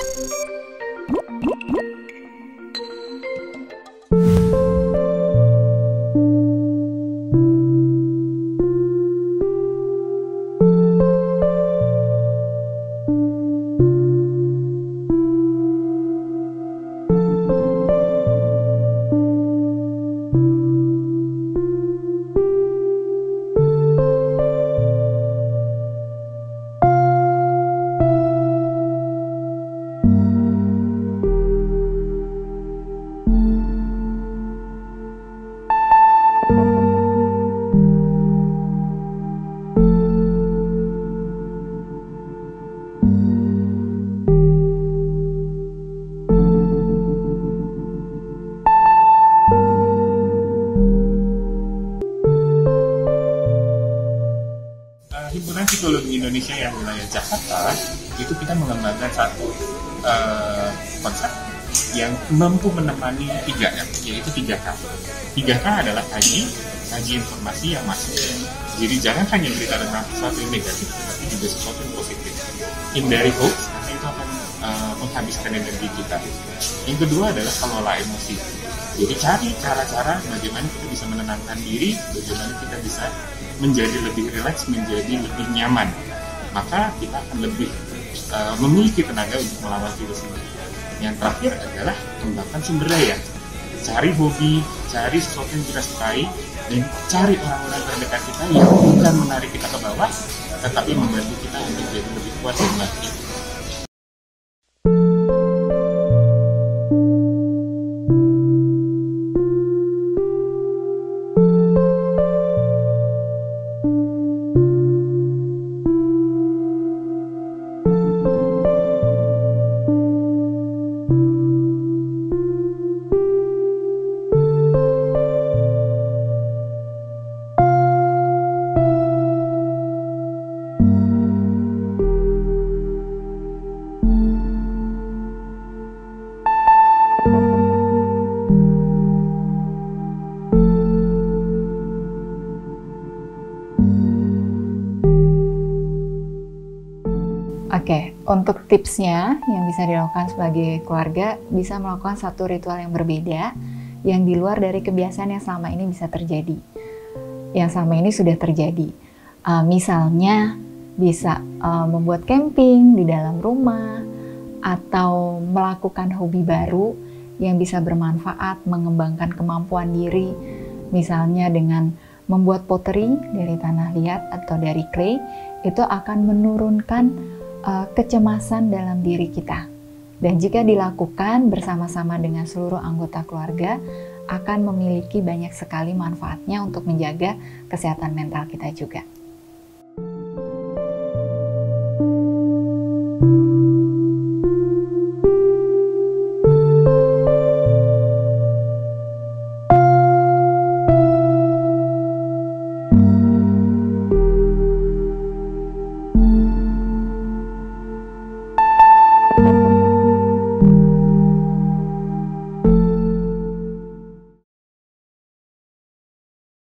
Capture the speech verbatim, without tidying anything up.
Himpunan Psikologi Indonesia yang wilayah Jakarta itu kita mengembangkan satu uh, konsep yang mampu menemani tiga M, yaitu tiga K. tiga K adalah kaji, kaji informasi yang masuk. Jadi jangan hanya berita tentang sesuatu yang negatif, tetapi juga sesuatu yang positif. Hindari hoax, karena itu akan uh, menghabiskan energi kita. Yang kedua adalah kelola emosi. Jadi cari cara-cara bagaimana kita bisa menenangkan diri, bagaimana kita bisa menjadi lebih rileks, menjadi lebih nyaman. Maka kita akan lebih uh, memiliki tenaga untuk melawan virus ini. Yang terakhir adalah kembangkan sumber daya. Cari hobi, cari sesuatu yang kita sukai, dan cari orang-orang terdekat kita yang bukan menarik kita ke bawah, tetapi membantu kita untuk jadi lebih kuat dan bangkit. Oke, untuk tipsnya yang bisa dilakukan sebagai keluarga, bisa melakukan satu ritual yang berbeda, yang di luar dari kebiasaan yang selama ini bisa terjadi. Yang selama ini sudah terjadi. Uh, misalnya, bisa uh, membuat camping di dalam rumah, atau melakukan hobi baru yang bisa bermanfaat, mengembangkan kemampuan diri, misalnya dengan membuat pottery dari tanah liat atau dari clay, itu akan menurunkan Uh, kecemasan dalam diri kita. Dan jika dilakukan bersama-sama dengan seluruh anggota keluarga, akan memiliki banyak sekali manfaatnya untuk menjaga kesehatan mental kita juga.